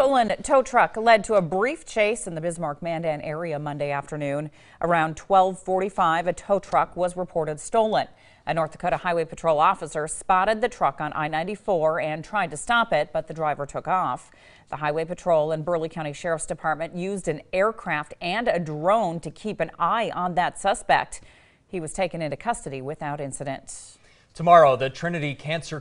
Stolen tow truck led to a brief chase in the Bismarck-Mandan area Monday afternoon. Around 12:45, a tow truck was reported stolen. A North Dakota Highway Patrol officer spotted the truck on I-94 and tried to stop it, but the driver took off. The Highway Patrol and Burleigh County Sheriff's Department used an aircraft and a drone to keep an eye on that suspect. He was taken into custody without incident. Tomorrow, the Trinity Cancer